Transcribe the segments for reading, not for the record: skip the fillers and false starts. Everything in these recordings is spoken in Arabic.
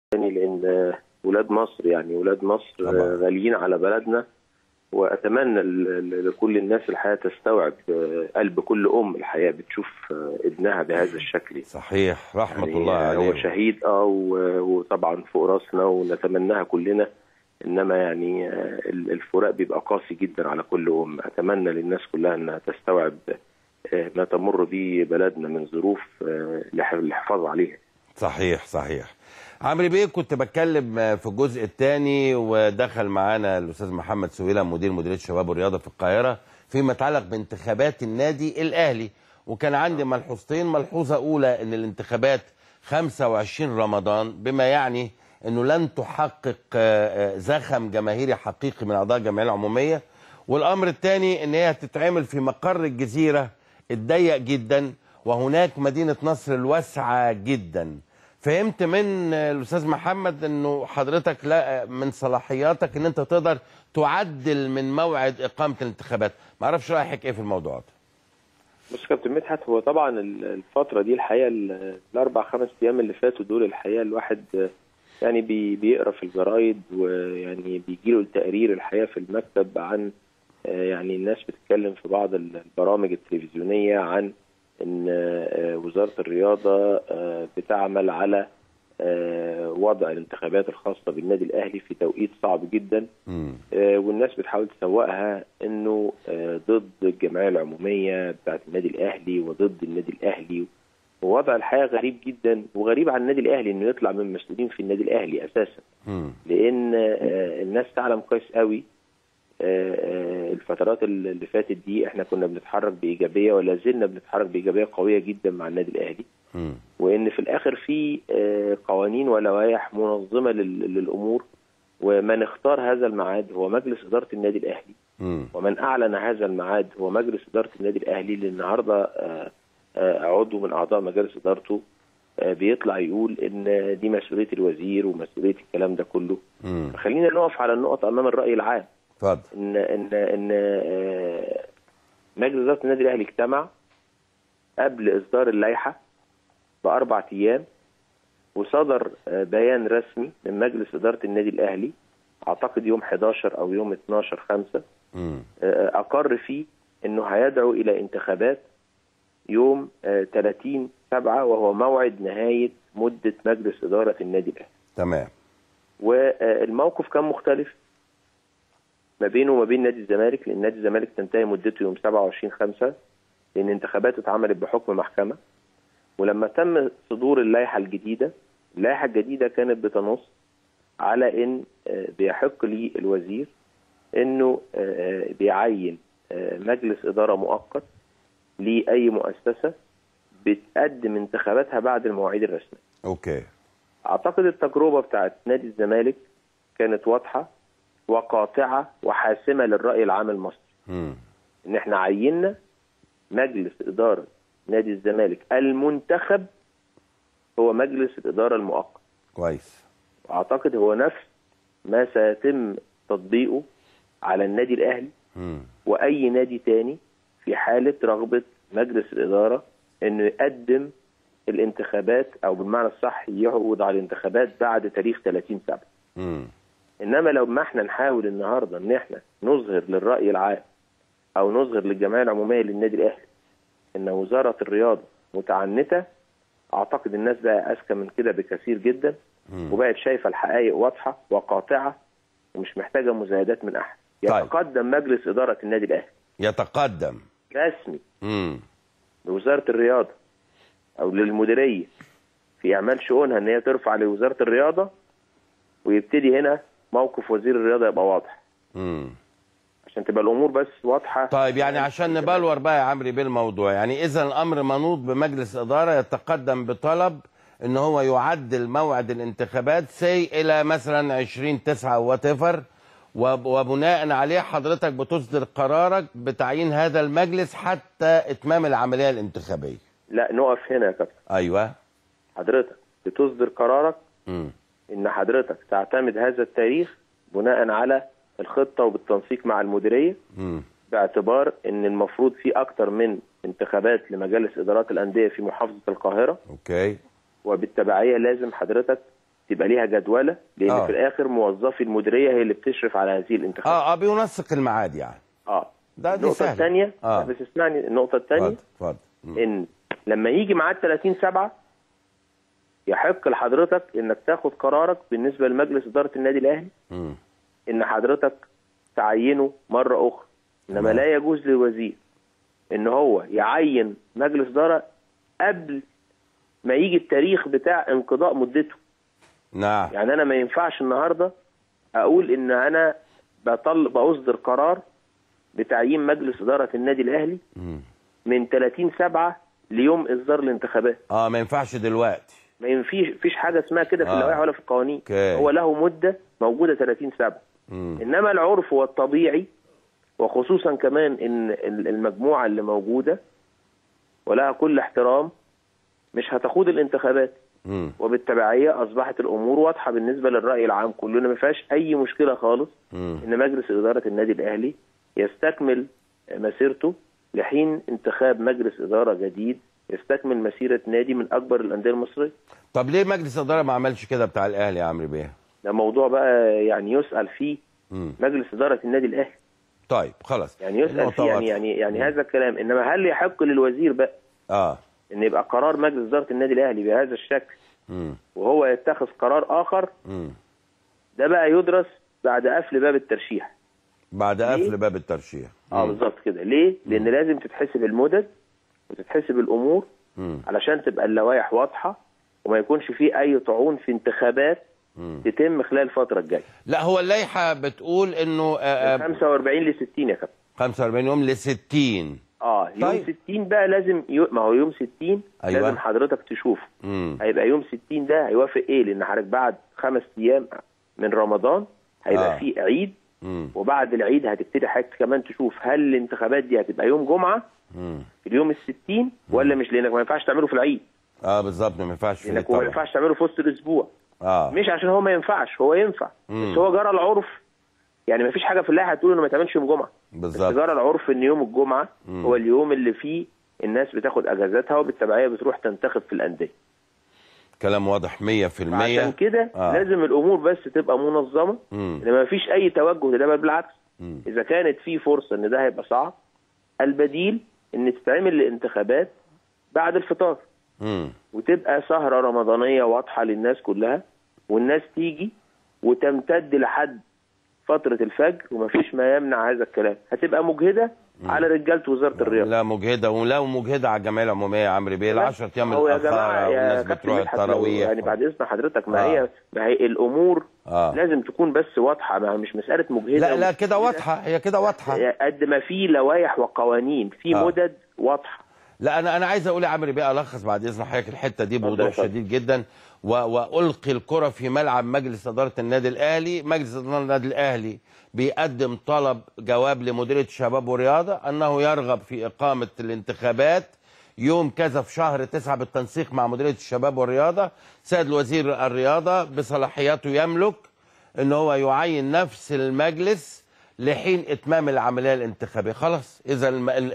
لان ولاد مصر ولاد مصر غاليين على بلدنا، واتمنى لكل الناس الحياه تستوعب قلب كل الحياه بتشوف ابنها بهذا الشكل. صحيح، رحمه الله عليه. هو شهيد وطبعا فوق راسنا ونتمناها كلنا، انما الفراق بيبقى قاسي جدا على كل اتمنى للناس كلها انها تستوعب ما تمر به بلدنا من ظروف للحفاظ عليها. صحيح صحيح. عمرو بيه، كنت بتكلم في الجزء الثاني ودخل معانا الاستاذ محمد سويلة مديريه الشباب والرياضه في القاهره فيما يتعلق بانتخابات النادي الاهلي، وكان عندي ملحوظتين. ملحوظه اولى ان الانتخابات 25 رمضان، بما يعني انه لن تحقق زخم جماهيري حقيقي من اعضاء الجمعيه العموميه. والامر الثاني ان هي هتتعمل في مقر الجزيره الضيق جدا، وهناك مدينه نصر الواسعه جدا. فهمت من الاستاذ محمد انه حضرتك لا من صلاحياتك ان انت تقدر تعدل من موعد اقامه الانتخابات. ما اعرفش رايك ايه في الموضوع ده. بص يا كابتن مدحت، هو طبعا الفتره دي الحقيقه الاربع خمس ايام اللي فاتوا دول الحقيقه الواحد بيقرا في الجرايد، بيجي له التقرير الحقيقه في المكتب عن الناس بتتكلم في بعض البرامج التلفزيونيه عن ان وزاره الرياضه بتعمل على وضع الانتخابات الخاصه بالنادي الاهلي في توقيت صعب جدا، والناس بتحاول تسوقها انه ضد الجمعيه العموميه بتاعت النادي الاهلي وضد النادي الاهلي. ووضع الحقيقه غريب جدا، وغريب على النادي الاهلي انه يطلع من مسؤولين في النادي الاهلي اساسا، لان الناس تعلم كويس قوي الفترات اللي فاتت دي احنا كنا بنتحرك بايجابيه ولا زلنا بنتحرك بايجابيه قويه جدا مع النادي الاهلي، وان في الاخر في قوانين ولوائح منظمه للامور، ومن اختار هذا الميعاد هو مجلس اداره النادي الاهلي، ومن اعلن هذا الميعاد هو مجلس اداره النادي الاهلي، اللي النهارده عضو من اعضاء مجلس ادارته بيطلع يقول ان دي مسؤوليه الوزير ومسؤوليه الكلام ده كله. فخلينا نقف على النقط امام الراي العام. اتفضل. ان مجلس اداره النادي الاهلي اجتمع قبل اصدار اللائحه ب4 ايام، وصدر بيان رسمي من مجلس اداره النادي الاهلي اعتقد يوم 11 او يوم 12/5 اقر فيه انه هيدعو الى انتخابات يوم 30/7 وهو موعد نهايه مده مجلس اداره النادي الاهلي. تمام. والموقف كان مختلف ما بينه وما بين نادي الزمالك، لان نادي الزمالك تنتهي مدته يوم 27/5 لان انتخاباته اتعملت بحكم محكمه. ولما تم صدور اللائحه الجديده، اللائحه الجديده كانت بتنص على ان بيحق لي الوزير انه بيعين مجلس اداره مؤقت لاي مؤسسه بتقدم انتخاباتها بعد المواعيد الرسميه. اوكي. اعتقد التجربه بتاعت نادي الزمالك كانت واضحه وقاطعه وحاسمه للراي العام المصري. ان احنا عيننا مجلس اداره نادي الزمالك المنتخب هو مجلس الاداره المؤقت. كويس. واعتقد هو نفس ما سيتم تطبيقه على النادي الاهلي واي نادي تاني في حاله رغبه مجلس الاداره انه يقدم الانتخابات، او بالمعنى الصح يعود على الانتخابات بعد تاريخ 30/7. انما لو ما احنا نحاول النهارده ان احنا نظهر للراي العام او نظهر للجمعيه العموميه للنادي الاهلي ان وزاره الرياضه متعنته، اعتقد الناس بقى اذكى من كده بكثير جدا، وبقت شايفه الحقائق واضحه وقاطعه ومش محتاجه مزايدات من احد. يتقدم مجلس اداره النادي الاهلي، يتقدم رسمي لوزاره الرياضه او للمديريه في اعمال شؤونها ان هي ترفع لوزاره الرياضه، ويبتدي هنا موقف وزير الرياضه يبقى واضح. عشان تبقى الامور بس واضحه. طيب عشان نبلور بقى يا عمرو بالموضوع، اذا الامر منوط بمجلس اداره يتقدم بطلب ان هو يعدل موعد الانتخابات الى مثلا 20/9 وات ايفر، وبناء عليه حضرتك بتصدر قرارك بتعيين هذا المجلس حتى اتمام العمليه الانتخابيه. لا، نقف هنا يا كابتن. ايوه. حضرتك بتصدر قرارك ان حضرتك تعتمد هذا التاريخ بناء على الخطه وبالتنسيق مع المديريه، باعتبار ان المفروض في اكتر من انتخابات لمجالس ادارات الانديه في محافظه القاهره. اوكي. وبالتبعيه لازم حضرتك تبقى ليها جدوله، لان في الاخر موظفي المديريه هي اللي بتشرف على هذه الانتخابات. بينسق الميعاد يعني. دي النقطه الثانيه. بس اسمعني، النقطه الثانيه اتفضل. ان لما يجي ميعاد 30/7 يحق لحضرتك انك تاخد قرارك بالنسبه لمجلس اداره النادي الاهلي ان حضرتك تعينه مره اخرى. انما لا يجوز للوزير ان هو يعين مجلس اداره قبل ما يجي التاريخ بتاع انقضاء مدته. نعم. يعني انا ما ينفعش النهارده اقول ان انا بصدر قرار بتعيين مجلس اداره النادي الاهلي من 30/7 ليوم اصدار الانتخابات. ما ينفعش دلوقتي. ما فيش حاجه اسمها كده في اللوائح ولا في القوانين. هو له مده موجوده 30/7. انما العرف والطبيعي، وخصوصا كمان ان المجموعه اللي موجوده ولها كل احترام مش هتخوض الانتخابات، وبالتبعيه اصبحت الامور واضحه بالنسبه للراي العام كلنا. ما فيهاش اي مشكله خالص ان مجلس اداره النادي الاهلي يستكمل مسيرته لحين انتخاب مجلس اداره جديد يستكمل مسيره نادي من اكبر الانديه المصريه. طب ليه مجلس الاداره ما عملش كده بتاع الاهلي يا عمرو بيه؟ ده موضوع بقى يعني يسال فيه مجلس اداره النادي الاهلي. طيب خلاص. يعني يسال فيه يعني هذا الكلام. انما هل يحق للوزير بقى ان يبقى قرار مجلس اداره النادي الاهلي بهذا الشكل وهو يتخذ قرار اخر؟ ده بقى يدرس بعد قفل باب الترشيح. بعد قفل باب الترشيح. بالظبط كده. ليه؟ لان لازم تتحسب المدد وتتحسب الامور علشان تبقى اللوائح واضحه وما يكونش فيه اي طعون في انتخابات تتم خلال الفتره الجايه. لا، هو اللائحه بتقول انه 45 ل 60 يا كابتن. 45 يوم ل 60. يوم طيب. 60 بقى لازم ما هو يوم 60 لازم حضرتك تشوفه. هيبقى يوم 60 ده هيوافق ايه؟ لان حضرتك بعد 5 ايام من رمضان هيبقى فيه عيد، وبعد العيد هتبتدي حضرتك كمان تشوف هل الانتخابات دي هتبقى يوم جمعه في اليوم ال60 ولا مش، لانك ما ينفعش تعمله في العيد. بالظبط، ما ينفعش في لانك ما ينفعش تعمله في وسط الاسبوع. مش عشان هو ما ينفعش، هو ينفع. بس هو جرى العرف، يعني ما فيش حاجه في اللائحه تقول انه ما يتعملش يوم جمعه. بالظبط. بس جرى العرف ان يوم الجمعه هو اليوم اللي فيه الناس بتاخد اجازاتها وبالتبعيه بتروح تنتخب في الانديه. كلام واضح 100%. عشان كده لازم الامور بس تبقى منظمه، ان ما فيش اي توجه لده، بل بالعكس. اذا كانت في فرصه ان ده هيبقى صعب، البديل ان تتعمل الانتخابات بعد الفطار وتبقى سهره رمضانيه واضحه للناس كلها، والناس تيجي وتمتد لحد فتره الفجر، ومفيش ما يمنع هذا الكلام. هتبقى مجهده على رجاله وزاره الرياضه. لا مجهده، ولا مجهده على الجمعيه العموميه يا عمرو بيه. 10 ايام الاخره والناس بتروح التراويح. يعني بعد اذن حضرتك، ما هي الامور لازم تكون بس واضحه، مش مساله مجهده. لا كده واضحه، هي كده واضحه. قد ما في لوائح وقوانين في مدد واضحه. لا انا عايز اقول يا عمرو بيه، الخص بعد اذن حضرتك الحته دي بوضوح شديد جدا، والقي الكره في ملعب مجلس اداره النادي الاهلي. مجلس اداره النادي الاهلي بيقدم طلب جواب لمديريه الشباب والرياضه انه يرغب في اقامه الانتخابات يوم كذا في شهر 9 بالتنسيق مع مديريه الشباب والرياضه. سيد الوزير الرياضه بصلاحياته يملك ان هو يعين نفس المجلس لحين اتمام العمليه الانتخابيه. خلاص، اذا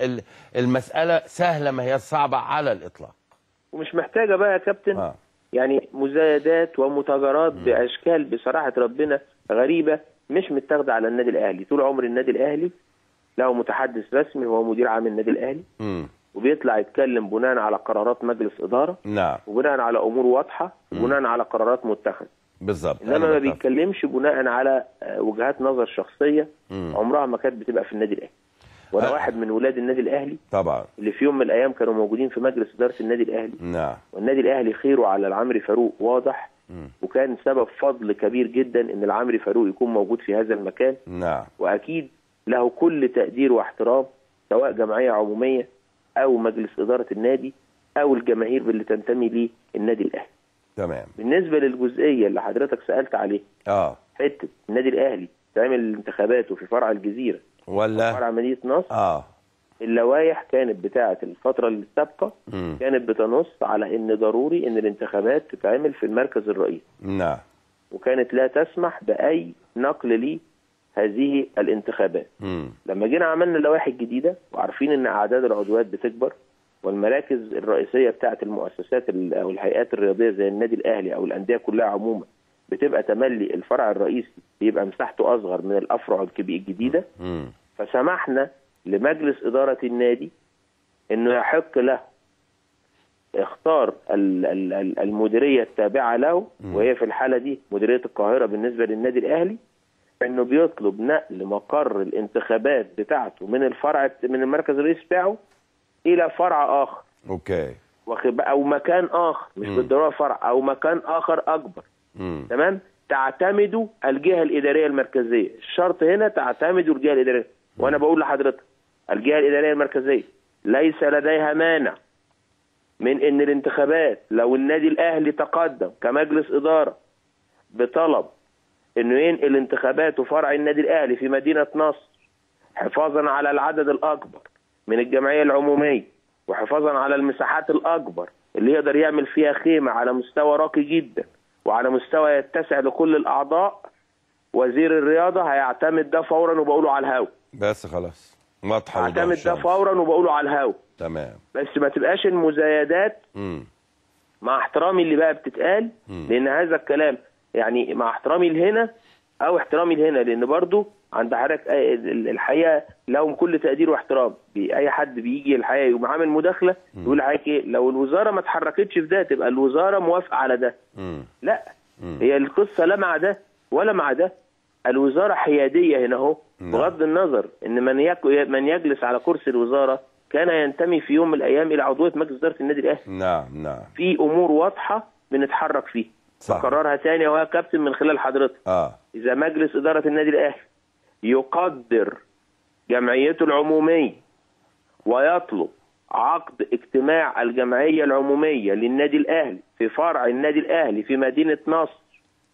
المساله سهله، ما هي صعبه على الاطلاق، ومش محتاجه بقى يا كابتن يعني مزايدات ومتاجرات باشكال بصراحه ربنا غريبه مش متاخده على النادي الاهلي. طول عمر النادي الاهلي له متحدث رسمي هو مدير عام النادي الاهلي، وبيطلع يتكلم بناء على قرارات مجلس اداره، وبناء على امور واضحه، وبناء على قرارات متخذه. بالظبط. انما ما بيتكلمش بناء على وجهات نظر شخصيه عمرها ما كانت بتبقى في النادي الاهلي. وانا واحد من ولاد النادي الاهلي طبعا، اللي في يوم من الايام كانوا موجودين في مجلس اداره النادي الاهلي. والنادي الاهلي خيره على العمري فاروق واضح، وكان سبب فضل كبير جدا ان العمري فاروق يكون موجود في هذا المكان. واكيد له كل تقدير واحترام، سواء جمعيه عموميه او مجلس اداره النادي او الجماهير اللي تنتمي ليه النادي الاهلي. تمام. بالنسبه للجزئيه اللي حضرتك سالت عليه، حته النادي الاهلي تعمل انتخاباته في فرع الجزيره ولا فرع مدينه نصر، اللوائح كانت بتاعه الفتره السابقه كانت بتنص على ان ضروري ان الانتخابات تتعمل في المركز الرئيسي. وكانت لا تسمح باي نقل لي هذه الانتخابات. لما جينا عملنا اللوائح الجديده وعارفين ان اعداد العضويات بتكبر والمراكز الرئيسيه بتاعه المؤسسات او الهيئات الرياضيه زي النادي الاهلي او الانديه كلها عموما بتبقى تملي الفرع الرئيسي بيبقى مساحته اصغر من الافرع الجديده. فسمحنا لمجلس اداره النادي انه يحق له اختار المديريه التابعه له، وهي في الحاله دي مديريه القاهره بالنسبه للنادي الاهلي، انه بيطلب نقل مقر الانتخابات بتاعته من الفرع من المركز الرئيسي بتاعه الى فرع اخر. اوكي. او مكان اخر، مش بالضروره فرع، او مكان اخر اكبر. تمام؟ تعتمد الجهه الاداريه المركزيه، الشرط هنا تعتمد الجهه الاداريه. وانا بقول لحضرتك الجهه الاداريه المركزيه ليس لديها مانع من ان الانتخابات لو النادي الاهلي تقدم كمجلس اداره بطلب انه ينقل انتخاباته فرع النادي الاهلي في مدينه نصر حفاظا على العدد الاكبر من الجمعيه العموميه وحفاظا على المساحات الاكبر اللي يقدر يعمل فيها خيمه على مستوى راقي جدا وعلى مستوى يتسع لكل الاعضاء، وزير الرياضه هيعتمد ده فورا وبقوله على الهوا. بس خلاص واضحه. هيعتمد ده فورا وبقوله على الهوا. تمام. بس ما تبقاش المزايدات مع احترامي اللي بقى بتتقال، لان هذا الكلام يعني مع احترامي لهنا او احترامي لهنا، لان برضو عند حضرتك الحقيقه لهم كل تقدير واحترام. اي حد بيجي الحقيقه يقوم عامل مداخله يقول لحضرتك ايه لو الوزاره ما اتحركتش في ده تبقى الوزاره موافقه على ده. لا، هي القصه لا مع ده ولا مع ده. الوزاره حياديه هنا اهو، بغض النظر ان من يجلس على كرسي الوزاره كان ينتمي في يوم من الايام الى عضويه مجلس اداره النادي الاهلي. نعم. في امور واضحه بنتحرك فيها. بكررها ثاني ويا كابتن من خلال حضرتك. اذا مجلس اداره النادي الاهلي يقدر جمعيته العموميه ويطلب عقد اجتماع الجمعيه العموميه للنادي الاهلي في فرع النادي الاهلي في مدينه نصر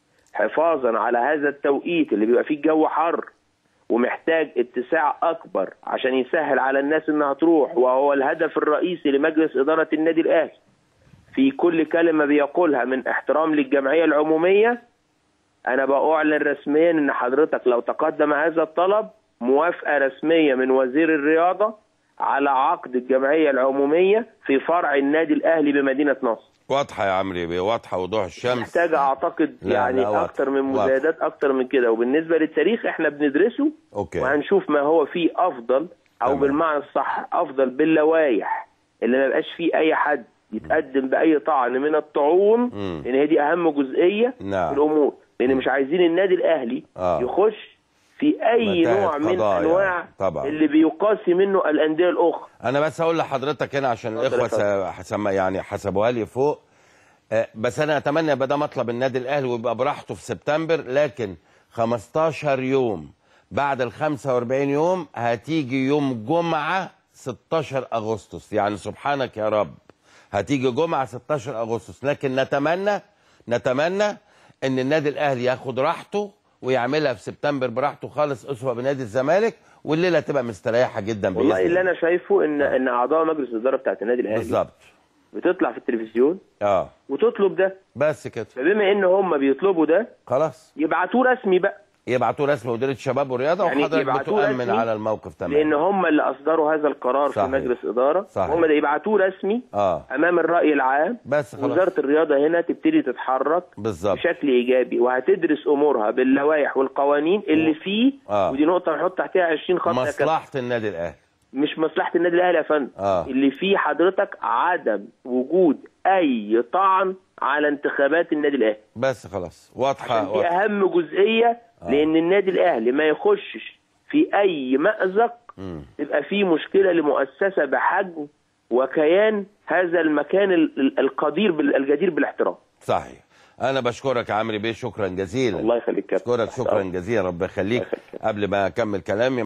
حفاظا على هذا التوقيت اللي بيبقى فيه الجو حر ومحتاج اتساع اكبر عشان يسهل على الناس انها تروح، وهو الهدف الرئيسي لمجلس اداره النادي الاهلي في كل كلمه بيقولها من احترام للجمعيه العموميه، انا بأعلن رسميا ان حضرتك لو تقدم هذا الطلب موافقه رسميه من وزير الرياضه على عقد الجمعيه العموميه في فرع النادي الاهلي بمدينه نصر. واضحه يا عمرو بيه، واضحه وضوح الشمس. محتاجه اعتقد يعني اكتر من مزايدات اكتر من كده. وبالنسبه للتاريخ احنا بندرسه. أوكي. وهنشوف ما هو فيه افضل او بالمعنى الصح افضل باللوائح اللي ما يبقاش فيه اي حد يتقدم باي طعن من الطعون، لان هي دي اهم جزئيه في الامور، لان مش عايزين النادي الاهلي يخش في اي نوع من انواع اللي بيقاسي منه الانديه الاخرى. انا بس اقول لحضرتك هنا عشان الاخوه يعني حسبوها لي فوق، بس انا اتمنى يبقى ده مطلب النادي الاهلي ويبقى براحته في سبتمبر، لكن 15 يوم بعد ال 45 يوم هتيجي يوم جمعه 16 اغسطس، يعني سبحانك يا رب هتيجي جمعه 16 اغسطس، لكن نتمنى ان النادي الاهلي ياخد راحته ويعملها في سبتمبر براحته خالص اسوه بنادي الزمالك، والليله تبقى مستريحه جدا باذن الله. والله اللي انا شايفه ان اعضاء مجلس الاداره بتاعت النادي الاهلي بالظبط بتطلع في التلفزيون وتطلب ده بس كده. فبما ان هم بيطلبوا ده خلاص يبعتوه رسمي بقى، يبعتوه رسمي مديريه الشباب والرياضه، يعني وحضرتك بتؤمن على الموقف تمام، لان هم اللي اصدروا هذا القرار في مجلس اداره. هم ده يبعتوه رسمي امام الراي العام، بس خلاص. وزاره الرياضه هنا تبتدي تتحرك بالظبط بشكل ايجابي وهتدرس امورها باللوائح والقوانين اللي فيه. ودي نقطه نحط تحتها 20 خط. مصلحه النادي الاهلي مش مصلحه النادي الاهلي يا فندم. اللي فيه حضرتك عدم وجود اي طعن على انتخابات النادي الاهلي. بس خلاص واضحه. دي اهم جزئيه لان النادي الاهلي ما يخشش في اي مأزق يبقى فيه مشكله لمؤسسه بحجم وكيان هذا المكان الجدير بالاحترام. صحيح. انا بشكرك يا عمرو بيه، شكرا جزيلا. الله يخليك. شكرا جزيلا، ربنا يخليك. قبل ما اكمل كلامي